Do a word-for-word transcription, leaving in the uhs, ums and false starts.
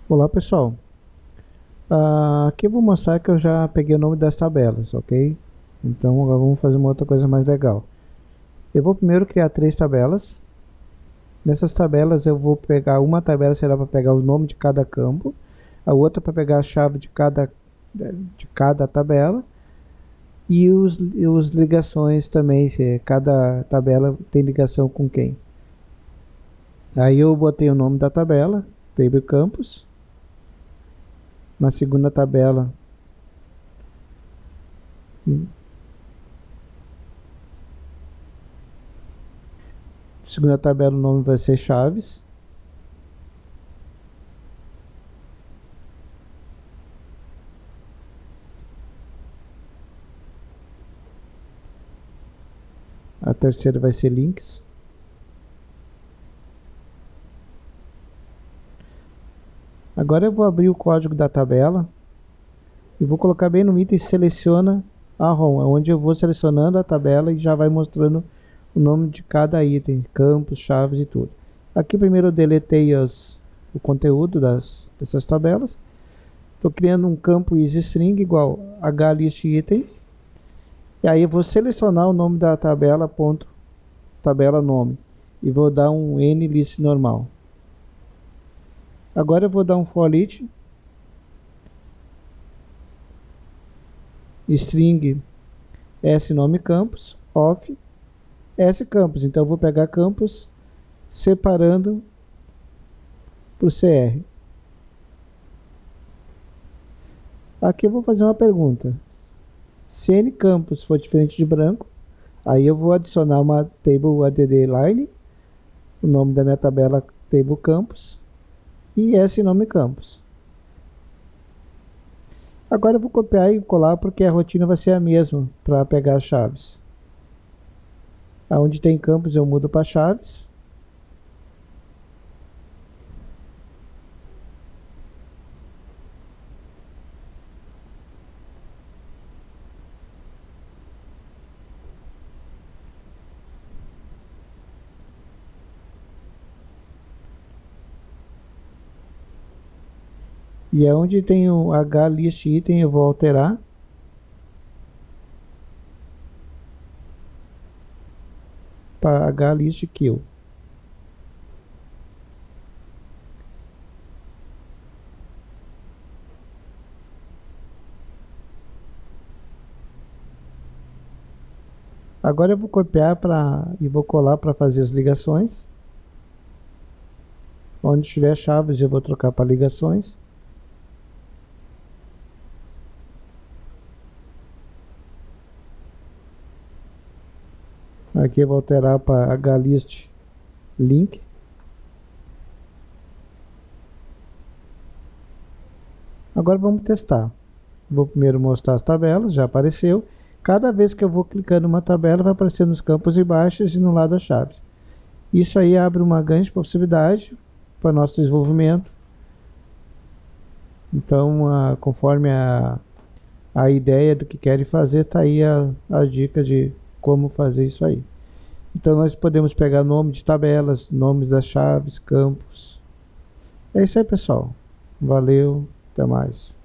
Olá pessoal, Ah, aqui eu vou mostrar que eu já peguei o nome das tabelas, ok? Então agora vamos fazer uma outra coisa mais legal. Eu vou primeiro criar três tabelas. Nessas tabelas eu vou pegar uma tabela será para pegar o nome de cada campo, a outra para pegar a chave de cada, de cada tabela e os, e os ligações também, se cada tabela tem ligação com quem. Aí eu botei o nome da tabela, Table Campus. Na segunda tabela segunda tabela o nome vai ser chaves. A terceira vai ser links. Agora eu vou abrir o código da tabela e vou colocar bem no item seleciona a ROM, onde eu vou selecionando a tabela e já vai mostrando o nome de cada item, campos, chaves e tudo. Aqui primeiro eu deletei as, o conteúdo das, dessas tabelas. Estou criando um campo isString igual hlistItem. E aí eu vou selecionar o nome da tabela, ponto, tabela nome. E vou dar um nlist normal. Agora eu vou dar um for each string s nome campus of s campus. Então eu vou pegar campus separando por cr. Aqui eu vou fazer uma pergunta. Se n campus for diferente de branco, aí eu vou adicionar uma table add line, o nome da minha tabela table campus e s nome campus. Agora eu vou copiar e colar porque a rotina vai ser a mesma para pegar as chaves. Aonde tem campos eu mudo para chaves. E aonde tem o hlistItem eu vou alterar para hlistKill. Agora eu vou copiar para e vou colar para fazer as ligações. Onde tiver chaves eu vou trocar para ligações. Aqui eu vou alterar para hlist link. Agora vamos testar. Vou primeiro mostrar as tabelas, já apareceu. Cada vez que eu vou clicando uma tabela, vai aparecer nos campos e baixas e no lado das chaves. Isso aí abre uma grande possibilidade para nosso desenvolvimento. Então, a, conforme a, a ideia do que querem fazer, está aí a, a dica de como fazer isso aí. Então, nós podemos pegar nome de tabelas, nomes das chaves, campos. É isso aí, pessoal. Valeu, até mais.